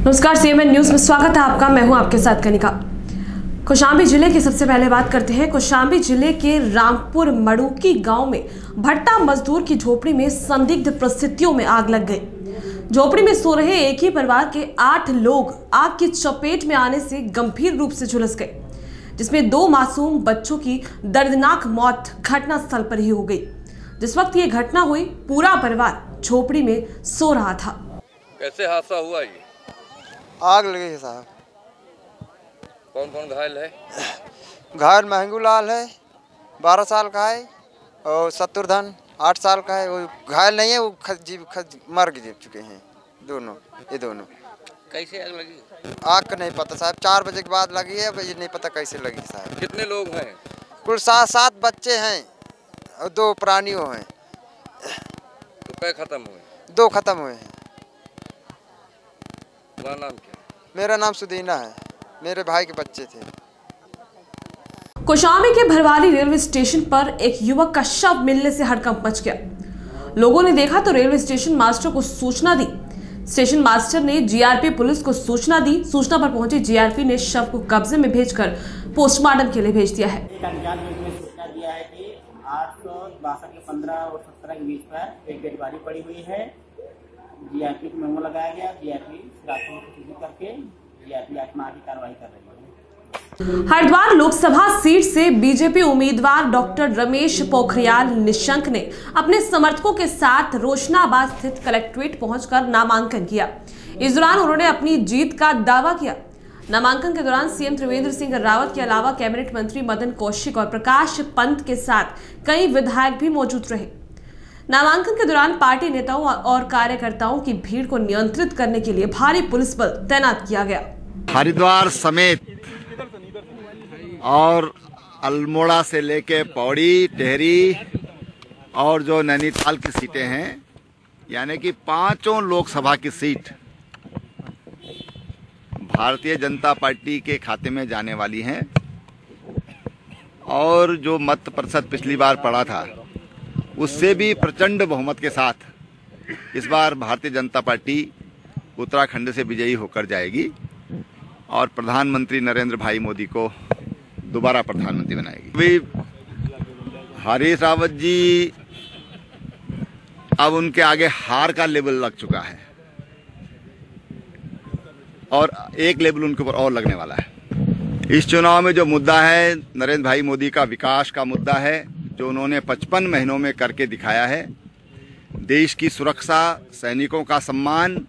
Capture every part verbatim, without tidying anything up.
नमस्कार, CMN news में स्वागत है आपका। मैं हूं आपके साथ कनिका। कौशाम्बी जिले की सबसे पहले बात करते हैं। कौशाम्बी जिले के रामपुर मड़ुकी गांव में भट्टा मजदूर की झोपड़ी में संदिग्ध परिस्थितियों में आग लग गई। झोपड़ी में सो रहे एक ही परिवार के आठ लोग आग की चपेट में आने से गंभीर रूप से झुलस गए, जिसमें दो मासूम बच्चों की दर्दनाक मौत घटनास्थल पर ही हो गई। जिस वक्त ये घटना हुई, पूरा परिवार झोपड़ी में सो रहा था। कैसे हादसा हुआ ये? आग लगी है साहब। कौन कौन घायल है? घायल महंगू लाल है, बारह साल का है, और शत्रुधन आठ साल का है। वो घायल नहीं है, वो खज जीव खज मर गए चुके हैं दोनों, ये दोनों। कैसे आग लगी? आग का नहीं पता साहब, चार बजे के बाद लगी है, अब ये नहीं पता कैसे लगी साहब। कितने लोग हैं? कुल सात सात बच्चे हैं और दो प्राणियों हैं। तो कै खत्म हुए? दो खत्म हुए हैं। तुम्हारा नाम क्या? मेरा नाम सुदीना है, मेरे भाई के बच्चे थे। कौशाम्बी के भरवाली रेलवे स्टेशन पर एक युवक का शव मिलने से हड़कंप मच गया। लोगों ने देखा तो रेलवे स्टेशन मास्टर को सूचना दी। स्टेशन मास्टर ने जीआरपी पुलिस को सूचना दी। सूचना पर पहुंची जीआरपी ने शव को कब्जे में भेजकर पोस्टमार्टम के लिए भेज दिया है। एक अनजान व्यक्ति ने सूचना दिया है कि आठ सौ बासठ के पंद्रह और सत्रह के बीच पर एक डेड बॉडी पड़ी हुई है। जीआरपी को मेमो लगाया गया। जीआरपी रातों को सूचित करके जीआरपी आत्मा की कार्रवाई कर रही है। हरिद्वार लोकसभा सीट से बीजेपी उम्मीदवार डॉक्टर रमेश पोखरियाल निशंक ने अपने समर्थकों के साथ रोशनाबाद स्थित कलेक्ट्रेट पहुंचकर नामांकन किया। इस दौरान उन्होंने अपनी जीत का दावा किया। नामांकन के दौरान सीएम त्रिवेंद्र सिंह रावत के अलावा कैबिनेट मंत्री मदन कौशिक और प्रकाश पंत के साथ कई विधायक भी मौजूद रहे। नामांकन के दौरान पार्टी नेताओं और कार्यकर्ताओं की भीड़ को नियंत्रित करने के लिए भारी पुलिस बल तैनात किया गया। हरिद्वार समेत और अल्मोड़ा से लेके पौड़ी, टेहरी और जो नैनीताल की सीटें हैं, यानी कि पांचों लोकसभा की सीट भारतीय जनता पार्टी के खाते में जाने वाली हैं। और जो मत प्रतिशत पिछली बार पड़ा था, उससे भी प्रचंड बहुमत के साथ इस बार भारतीय जनता पार्टी उत्तराखंड से विजयी होकर जाएगी और प्रधानमंत्री नरेंद्र भाई मोदी को दोबारा प्रधानमंत्री बनाएगी। अभी हरीश रावत जी, अब उनके आगे हार का लेवल लग चुका है और एक लेवल उनके ऊपर और लगने वाला है। इस चुनाव में जो मुद्दा है नरेंद्र भाई मोदी का विकास का मुद्दा है, जो उन्होंने पचपन महीनों में करके दिखाया है। देश की सुरक्षा, सैनिकों का सम्मान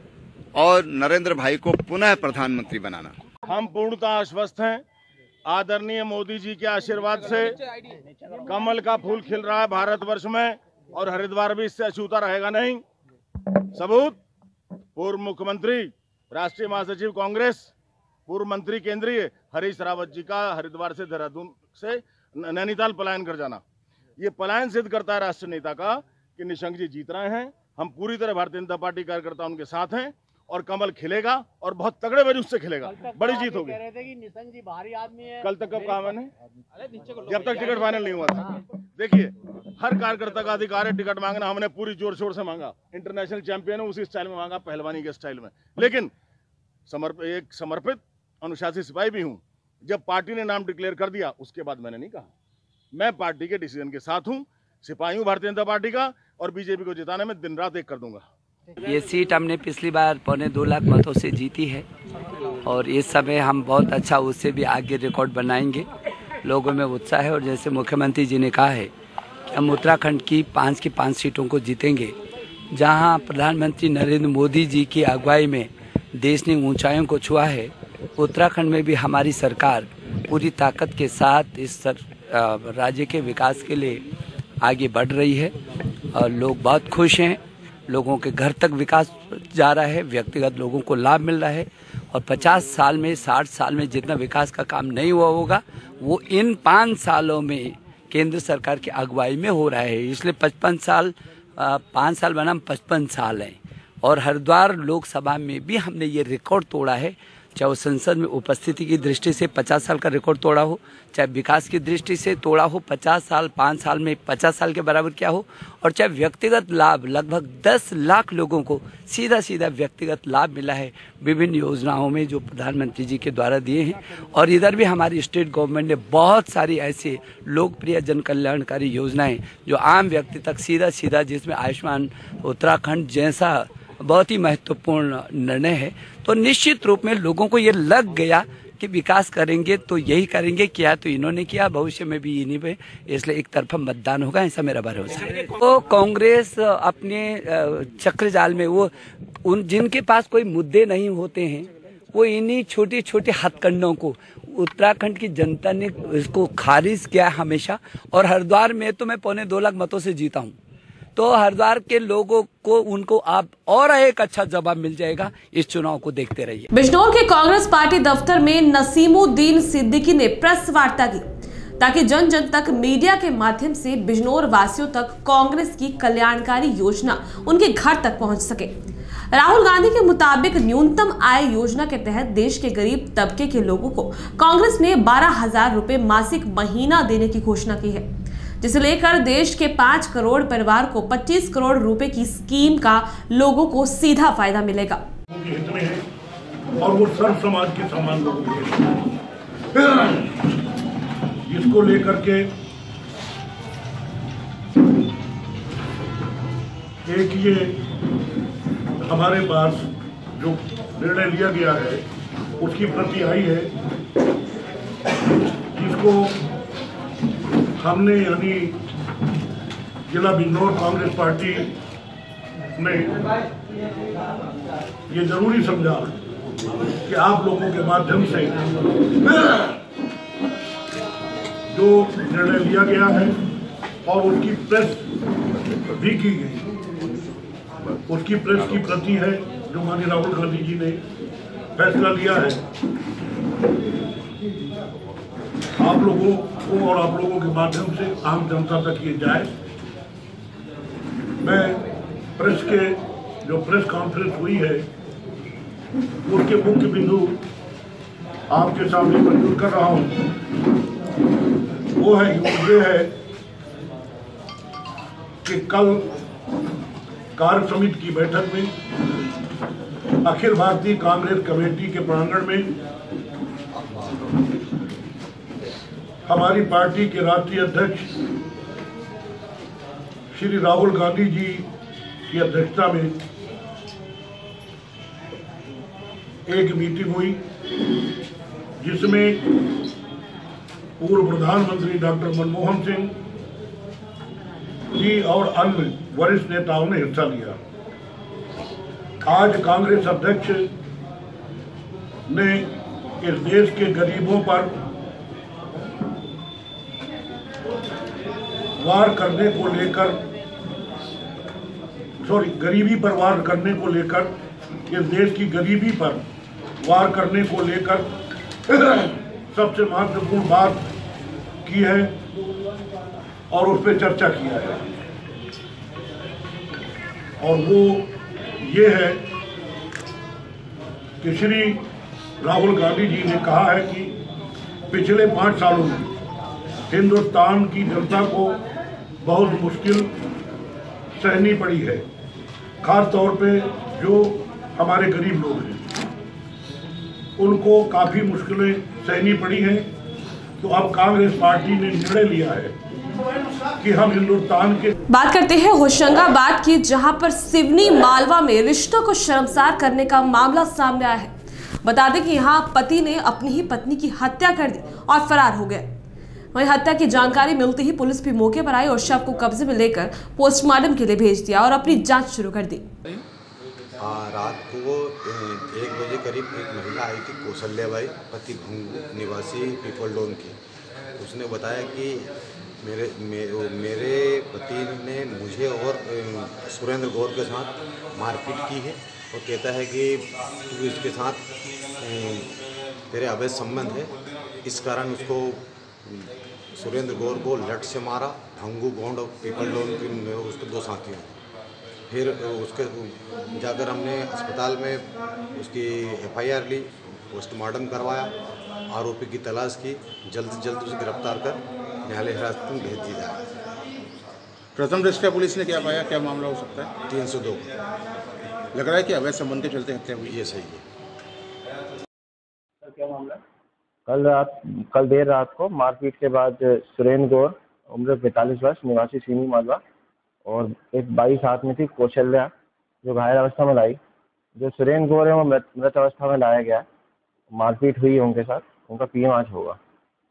और नरेंद्र भाई को पुनः प्रधानमंत्री बनाना। हम पूर्णतः आश्वस्त हैं। आदरणीय मोदी जी के आशीर्वाद से कमल का फूल खिल रहा है भारतवर्ष में, और हरिद्वार भी इससे अछूता रहेगा नहीं। सबूत पूर्व मुख्यमंत्री, राष्ट्रीय महासचिव कांग्रेस, पूर्व मंत्री केंद्रीय हरीश रावत जी का हरिद्वार से देहरादून से नैनीताल पलायन कर जाना, ये पलायन सिद्ध करता है राष्ट्रीय नेता का कि निशंक जी जीत रहे हैं। हम पूरी तरह भारतीय जनता पार्टी कार्यकर्ता उनके साथ हैं और कमल खिलेगा और बहुत तगड़े वजूद से खिलेगा। बड़ी जीत होगी। कह रहे थे कि निशंक जी भारी आदमी है। कल तक कब कहा मैंने? जब तक टिकट फाइनल नहीं हुआ था। देखिए, हर कार्यकर्ता का अधिकार है टिकट मांगना। हमने पूरी जोर शोर से मांगा। इंटरनेशनल चैंपियन उसी स्टाइल में मांगा, पहलवानी के स्टाइल में। लेकिन समर्प एक समर्पित अनुशासित सिपाही भी हूँ। जब पार्टी ने नाम डिक्लेयर कर दिया, उसके बाद मैंने नहीं कहा। मैं पार्टी के डिसीजन के साथ हूँ, सिपाही हूँ भारतीय जनता पार्टी का, और बीजेपी को जिताने में दिन रात एक कर दूंगा। ये सीट हमने पिछली बार पौने दो लाख मतों से जीती है और इस समय हम बहुत अच्छा उससे भी आगे रिकॉर्ड बनाएंगे। लोगों में उत्साह है और जैसे मुख्यमंत्री जी ने कहा है कि हम उत्तराखंड की पाँच की पाँच सीटों को जीतेंगे। जहां प्रधानमंत्री नरेंद्र मोदी जी की अगुवाई में देश ने ऊंचाइयों को छुआ है, उत्तराखंड में भी हमारी सरकार पूरी ताकत के साथ इस राज्य के विकास के लिए आगे बढ़ रही है और लोग बहुत खुश हैं। लोगों के घर तक विकास जा रहा है, व्यक्तिगत लोगों को लाभ मिल रहा है और पचास साल में, साठ साल में जितना विकास का काम नहीं हुआ होगा, वो इन पाँच सालों में केंद्र सरकार की अगुवाई में हो रहा है। इसलिए पचपन साल, पाँच साल बनाम पचपन साल है। और हरिद्वार लोकसभा में भी हमने ये रिकॉर्ड तोड़ा है। चाहे वो संसद में उपस्थिति की दृष्टि से पचास साल का रिकॉर्ड तोड़ा हो, चाहे विकास की दृष्टि से तोड़ा हो, पचास साल पाँच साल में पचास साल के बराबर क्या हो, और चाहे व्यक्तिगत लाभ लगभग दस लाख लोगों को सीधा सीधा व्यक्तिगत लाभ मिला है विभिन्न योजनाओं में जो प्रधानमंत्री जी के द्वारा दिए हैं। और इधर भी हमारी स्टेट गवर्नमेंट ने बहुत सारी ऐसे लोकप्रिय जन कल्याणकारी योजनाएं जो आम व्यक्ति तक सीधा सीधा, जिसमें आयुष्मान उत्तराखंड जैसा बहुत ही महत्वपूर्ण निर्णय है। तो निश्चित रूप में लोगों को ये लग गया कि विकास करेंगे तो यही करेंगे, किया तो इन्होंने किया, भविष्य में भी इन्हीं पे, इसलिए एक तरफा मतदान होगा, ऐसा मेरा भरोसा है। तो कांग्रेस अपने चक्र जाल में, वो उन जिनके पास कोई मुद्दे नहीं होते हैं, वो इन्हीं छोटी छोटी हथकंडों को उत्तराखंड की जनता ने इसको खारिज किया हमेशा। और हरिद्वार में तो मैं पौने दो लाख मतों से जीता हूँ, तो हरिद्वार के लोगों को उनको आप और एक अच्छा जवाब मिल जाएगा। इस चुनाव को देखते रहिए। बिजनौर के कांग्रेस पार्टी दफ्तर में नसीमुद्दीन सिद्दीकी ने प्रेस वार्ता की ताकि जन जन तक मीडिया के माध्यम से बिजनौर वासियों तक कांग्रेस की कल्याणकारी योजना उनके घर तक पहुंच सके। राहुल गांधी के मुताबिक न्यूनतम आय योजना के तहत देश के गरीब तबके के लोगों को कांग्रेस ने बारह हजार रुपए मासिक महीना देने की घोषणा की है, जिसे लेकर देश के पाँच करोड़ परिवार को पच्चीस करोड़ रुपए की स्कीम का लोगों को सीधा फायदा मिलेगा। हित में है और वो सर्व समाज के समान लोगों के हित में, जिसको लेकर के एक ये हमारे पास जो निर्णय लिया गया है उसकी प्रति आई है, जिसको हमने यानी जिला बिजनौर कांग्रेस पार्टी ने ये जरूरी समझा कि आप लोगों के माध्यम से जो निर्णय लिया गया है और उसकी प्रेस भी की गई, उसकी प्रेस की प्रति है जो माननीय राहुल गांधी जी ने फैसला लिया है, आप लोगों को और आप लोगों के माध्यम से आम जनता तक ये जाए। मैं प्रेस के जो प्रेस कॉन्फ्रेंस हुई है उसके मुख्य बिंदु आपके सामने प्रस्तुत कर रहा हूं। वो है ये है कि कल कार्य समिति की बैठक में अखिल भारतीय कांग्रेस कमेटी के प्रांगण में हमारी पार्टी के राष्ट्रीय अध्यक्ष श्री राहुल गांधी जी की अध्यक्षता में एक मीटिंग हुई, जिसमें पूर्व प्रधानमंत्री डॉक्टर मनमोहन सिंह जी और अन्य वरिष्ठ नेताओं ने हिस्सा लिया। आज कांग्रेस अध्यक्ष ने इस देश के गरीबों पर वार करने को लेकर सॉरी गरीबी पर वार करने को लेकर इस देश की गरीबी पर वार करने को लेकर सबसे महत्वपूर्ण बात की है और उस पर चर्चा किया है, और वो ये है कि श्री राहुल गांधी जी ने कहा है कि पिछले पाँच सालों में हिंदुस्तान की जनता को बहुत मुश्किल सहनी पड़ी है, खास तौर पे जो हमारे गरीब लोग हैं उनको काफ़ी मुश्किलें सहनी पड़ी हैं। तो अब कांग्रेस पार्टी ने निर्णय लिया है कि हम हिंदुस्तान के बात करते हैं होशंगाबाद की, जहां पर सिवनी मालवा में रिश्तों को शर्मसार करने का मामला सामने आया है। बता दें कि यहां पति ने अपनी ही पत्नी की हत्या कर दी और फरार हो गए। वहीं हत्या की जानकारी मिलते ही पुलिस भी मौके पर आई और शव को कब्जे में लेकर पोस्टमार्टम के लिए भेज दिया और अपनी जांच शुरू कर दी। आ, रात को एक बजे करीब एक महिला आई थी, कौशल्याबाई, पति भंगू निवासी पीपल डोन की। उसने बताया कि मेरे मे, मेरे पति ने मुझे और सुरेंद्र गौर के साथ मारपीट की है और कहता है कि तू इसके साथ तेरे अवैध संबंध है, इस कारण उसको सुरेंद्र गौर को लट से मारा। भंगू गोंड और पीपल डोन के उसके दो साथी हैं। फिर उसके जाकर हमने अस्पताल में उसकी एफ आई आर ली पोस्टमार्टम करवाया, आरोपी की तलाश की, जल्द से जल्द उसे गिरफ्तार कर न्यायालय हिरासत में भेज दिया जाए। प्रथम दृष्टया पुलिस ने क्या पाया, क्या मामला हो सकता है? तीन सौ दो लग रहा है कि अवैध संबंध के चलते हत्या हुई। ये सही है। क्या मामला? कल रात कल देर रात को मारपीट के बाद सुरेंद्र गौर उम्र पैंतालीस वर्ष निवासी सीनी मालवा और एक बाईस आदमी थी कौशल्या जो घायल अवस्था में लाई। जो सुरेंद्र गौर है वो मृत मृत अवस्था में लाया गया। मारपीट हुई है उनके साथ, उनका पीएम आज होगा।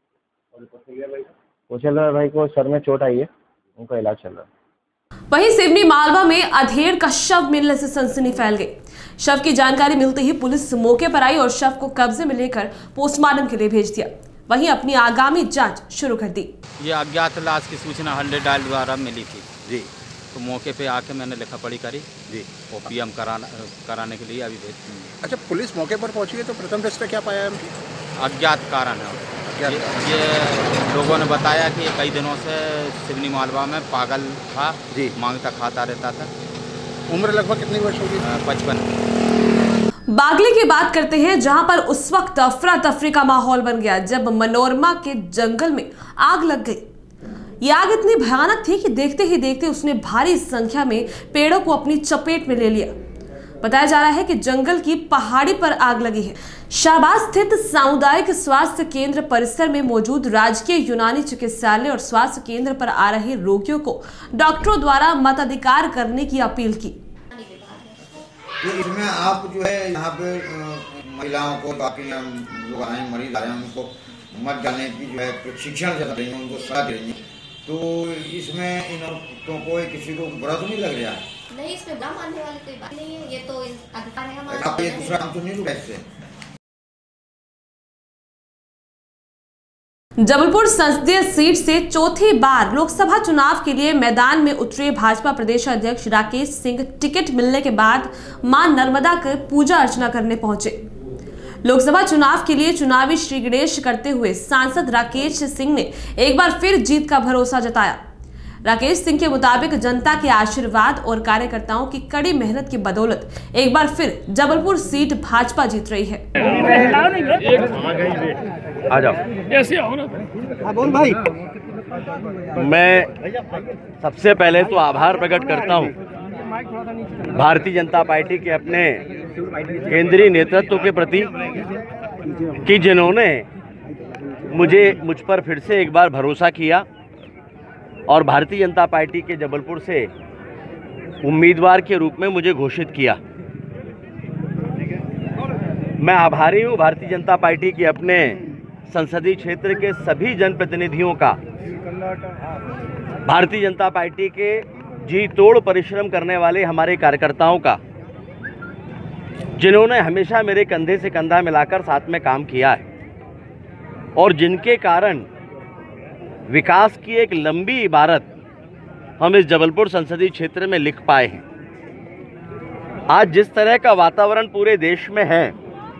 कौशल्या भाई को सर में चोट आई है, उनका इलाज चल रहा है। वहीं सिवनी मालवा में अधेड़ का शव मिलने से सनसनी फैल गई। शव की जानकारी मिलते ही पुलिस मौके पर आई और शव को कब्जे में लेकर पोस्टमार्टम के लिए भेज दिया। वहीं अपनी आगामी जांच शुरू कर दी। ये अज्ञात लाश की सूचना हंड्रेड डायल द्वारा मिली थी जी, तो मौके पे आके मैंने लिखा पढ़ी करी जी और पीएम कराना कराने के लिए अभी भेज। अच्छा, पुलिस मौके पर पहुंची है तो प्रथम दृष्टया क्या पाया है? अज्ञात कारण है। ये, ये लोगों ने बताया कि कई दिनों से सिवनी मालवा में पागल था जी, मांगता खाता रहता था। उम्र लगभग कितनी वर्ष होगी? पचपन। बागली की बात करते हैं, जहां पर उस वक्त अफरा तफरी का माहौल बन गया जब मनोरमा के जंगल में आग लग गई। ये आग इतनी भयानक थी कि देखते ही देखते उसने भारी संख्या में पेड़ों को अपनी चपेट में ले लिया। बताया जा रहा है कि जंगल की पहाड़ी पर आग लगी है। शाहबाद स्थित सामुदायिक स्वास्थ्य केंद्र परिसर में मौजूद राजकीय यूनानी चिकित्सालय और स्वास्थ्य केंद्र पर आ रहे रोगियों को डॉक्टरों द्वारा मताधिकार करने की अपील की। तो इसमें आप जो है यहाँ पे महिलाओं को, बाकी लोग आए मरीज आ रहे हैं, उनको मत जाने की जो है प्रशिक्षण दे रही है, उनको सलाह दे रही है। तो इसमें इन औरतों को किसी को बुरा तो नहीं लग रहा है? नहीं, इसमें बुरा मानने वाली कोई बात नहीं है, ये तो अधिकार है हमारा। आप ये दूसरा काम तो नहीं लूटा इससे। जबलपुर संसदीय सीट से चौथी बार लोकसभा चुनाव के लिए मैदान में उतरे भाजपा प्रदेश अध्यक्ष राकेश सिंह टिकट मिलने के बाद मां नर्मदा की पूजा अर्चना करने पहुंचे। लोकसभा चुनाव के लिए चुनावी श्री गणेश करते हुए सांसद राकेश सिंह ने एक बार फिर जीत का भरोसा जताया। राकेश सिंह के मुताबिक जनता के आशीर्वाद और कार्यकर्ताओं की कड़ी मेहनत की बदौलत एक बार फिर जबलपुर सीट भाजपा जीत रही है। आ जाओ, ऐसे आओ ना। बोल भाई। मैं सबसे पहले तो आभार प्रकट करता हूं भारतीय जनता पार्टी के अपने केंद्रीय नेतृत्व के प्रति कि जिन्होंने मुझे मुझ पर फिर से एक बार भरोसा किया और भारतीय जनता पार्टी के जबलपुर से उम्मीदवार के रूप में मुझे घोषित किया। मैं आभारी हूं भारतीय जनता पार्टी के अपने संसदीय क्षेत्र के सभी जनप्रतिनिधियों का, भारतीय जनता पार्टी के जी तोड़ परिश्रम करने वाले हमारे कार्यकर्ताओं का, जिन्होंने हमेशा मेरे कंधे से कंधा मिलाकर साथ में काम किया है और जिनके कारण विकास की एक लंबी इबारत हम इस जबलपुर संसदीय क्षेत्र में लिख पाए हैं। आज जिस तरह का वातावरण पूरे देश में है,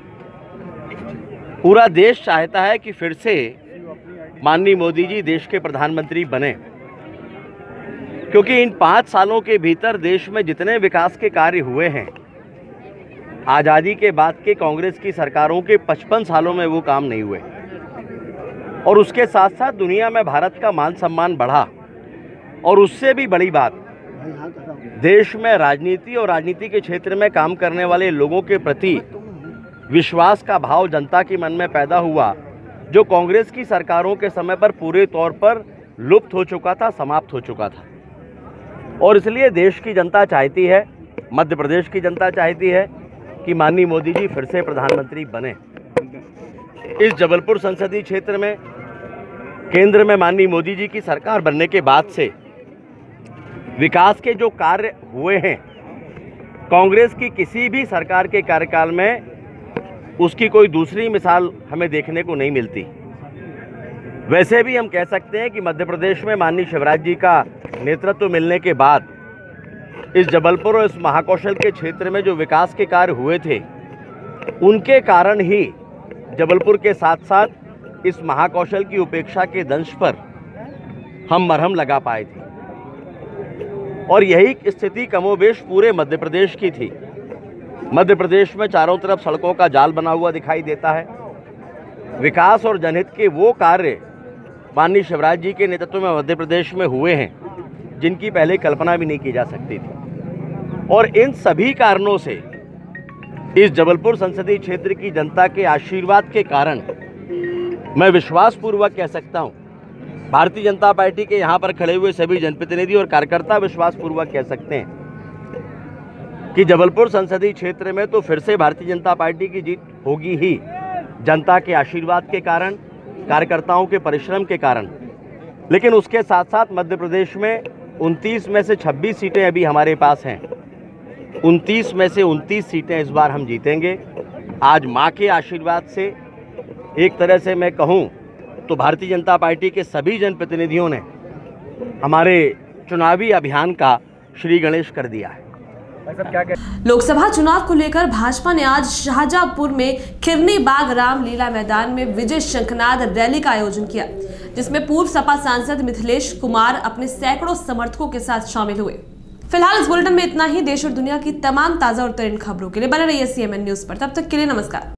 पूरा देश चाहता है कि फिर से माननीय मोदी जी देश के प्रधानमंत्री बने, क्योंकि इन पाँच सालों के भीतर देश में जितने विकास के कार्य हुए हैं, आज़ादी के बाद के कांग्रेस की सरकारों के पचपन सालों में वो काम नहीं हुए। और उसके साथ साथ दुनिया में भारत का मान सम्मान बढ़ा और उससे भी बड़ी बात, देश में राजनीति और राजनीति के क्षेत्र में काम करने वाले लोगों के प्रति विश्वास का भाव जनता के मन में पैदा हुआ, जो कांग्रेस की सरकारों के समय पर पूरे तौर पर लुप्त हो चुका था, समाप्त हो चुका था। और इसलिए देश की जनता चाहती है, मध्य प्रदेश की जनता चाहती है कि माननीय मोदी जी फिर से प्रधानमंत्री बने। इस जबलपुर संसदीय क्षेत्र में केंद्र में माननीय मोदी जी की सरकार बनने के बाद से विकास के जो कार्य हुए हैं, कांग्रेस की किसी भी सरकार के कार्यकाल में उसकी कोई दूसरी मिसाल हमें देखने को नहीं मिलती। वैसे भी हम कह सकते हैं कि मध्य प्रदेश में माननीय शिवराज जी का नेतृत्व मिलने के बाद इस जबलपुर और इस महाकौशल के क्षेत्र में जो विकास के कार्य हुए थे, उनके कारण ही जबलपुर के साथ साथ इस महाकौशल की उपेक्षा के दंश पर हम मरहम लगा पाए थे। और यही स्थिति कमोबेश पूरे मध्य प्रदेश की थी। मध्य प्रदेश में चारों तरफ सड़कों का जाल बना हुआ दिखाई देता है। विकास और जनहित के वो कार्य माननीय शिवराज जी के नेतृत्व में मध्य प्रदेश में हुए हैं जिनकी पहले कल्पना भी नहीं की जा सकती थी। और इन सभी कारणों से इस जबलपुर संसदीय क्षेत्र की जनता के आशीर्वाद के कारण मैं विश्वासपूर्वक कह सकता हूं, भारतीय जनता पार्टी के यहाँ पर खड़े हुए सभी जनप्रतिनिधि और कार्यकर्ता विश्वासपूर्वक कह सकते हैं कि जबलपुर संसदीय क्षेत्र में तो फिर से भारतीय जनता पार्टी की जीत होगी ही, जनता के आशीर्वाद के कारण, कार्यकर्ताओं के परिश्रम के कारण। लेकिन उसके साथ साथ मध्य प्रदेश में उनतीस में से छब्बीस सीटें अभी हमारे पास हैं। उनतीस में से उनतीस सीटें इस बार हम जीतेंगे। आज मां के आशीर्वाद से, एक तरह से मैं कहूं तो भारतीय जनता पार्टी के सभी जनप्रतिनिधियों ने हमारे चुनावी अभियान का श्री गणेश कर दिया है। लोकसभा चुनाव को लेकर भाजपा ने आज शाहजहांपुर में खिरनी बाग रामलीला मैदान में विजय शंखनाद रैली का आयोजन किया, जिसमें पूर्व सपा सांसद मिथिलेश कुमार अपने सैकड़ों समर्थकों के साथ शामिल हुए। फिलहाल इस बुलेटिन में इतना ही। देश और दुनिया की तमाम ताजा और तरीन खबरों के लिए बने रहिए सीएमएन न्यूज पर। तब तक के लिए नमस्कार।